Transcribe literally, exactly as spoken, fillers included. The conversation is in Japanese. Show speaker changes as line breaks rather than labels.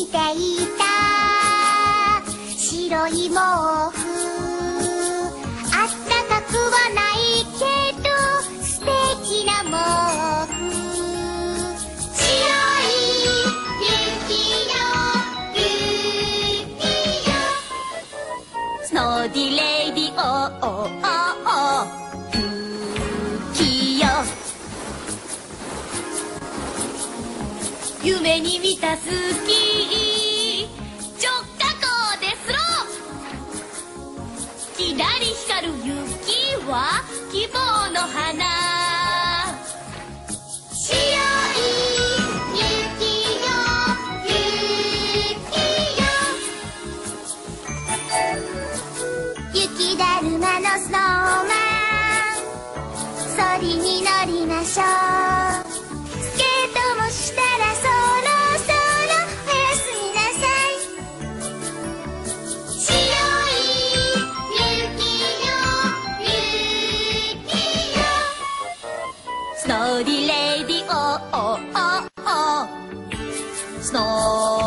ていた白い毛布、あったかくはないけど素敵な毛布。白い雪よ雪よ、
スノーディレイディオーオーオー雪よ、夢に見たスキー直下校でスロー、きらり光る雪は希望の花。
白い雪よ雪よ、雪だるまのスノーマン、そりに乗りましょう。スケートもしたらそろそろおやすみなさい。白い雪よ雪よ、
スノーディレイディオーオーオースノー